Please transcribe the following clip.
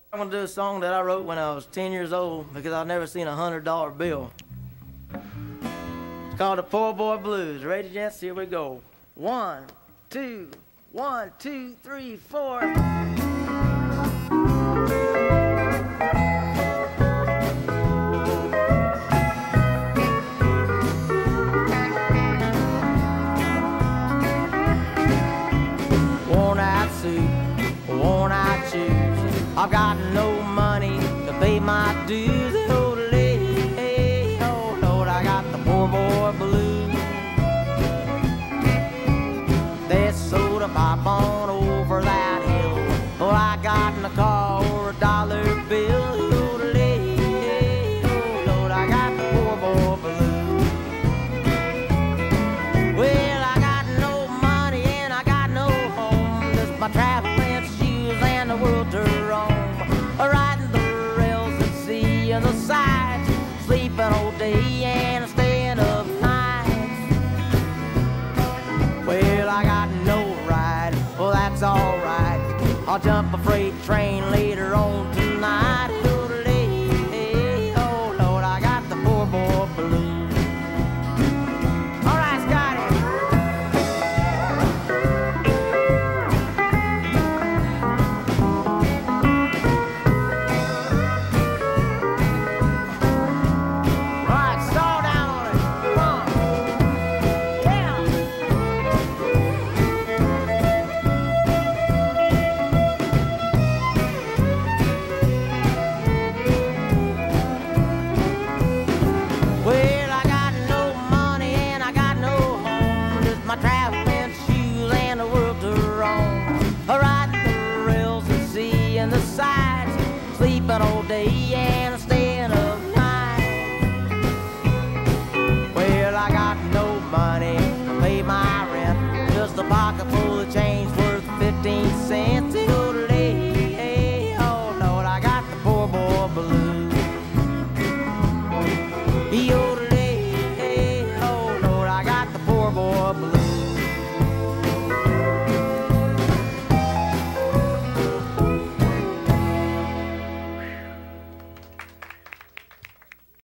I'm gonna do a song that I wrote when I was 10 years old because I've never seen a $100 bill. It's called the Poor Boy Blues. Ready, gents? Here we go. 1, 2, 1, 2, 3, 4. Worn out suit, worn out shoes. I've got no money to pay my dues. Oh, Lord, I got the poor boy blues. There's soda pop on over that hill. Well, I got in the car or a dollar bill. Oh, Lord, I got the poor boy blues. Well, I got no money and I got no home. Just my traveling shoes and the world to roam. Riding the rails at sea and the sides, sleeping all day and staying up nights. Well, I got no ride, well that's alright. I'll jump a freight train later on tonight. Oh Lord, I got the poor boy blues. Alright, Scotty. Well, I got no money and I got no home. Just my traveling shoes and the world to roam. Riding the rails at sea and the sides, sleeping all day